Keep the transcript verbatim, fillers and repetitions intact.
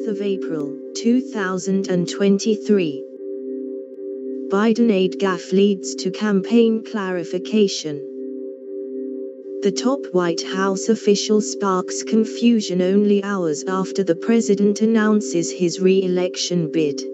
fourth of April, two thousand twenty-three. Biden aide gaffe leads to campaign clarification. The top White House official sparks confusion only hours after the president announces his re-election bid.